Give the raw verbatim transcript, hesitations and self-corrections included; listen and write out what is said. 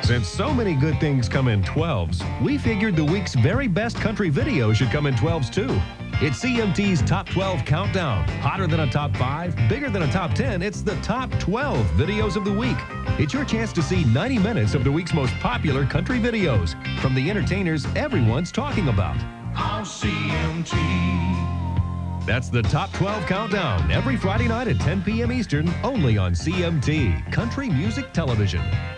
Since so many good things come in twelves, we figured the week's very best country video should come in twelves too. It's C M T's Top twelve Countdown. Hotter than a top five, bigger than a top ten, it's the Top twelve Videos of the Week. It's your chance to see ninety minutes of the week's most popular country videos from the entertainers everyone's talking about. On C M T. That's the Top twelve Countdown every Friday night at ten p m Eastern, only on C M T, Country Music Television.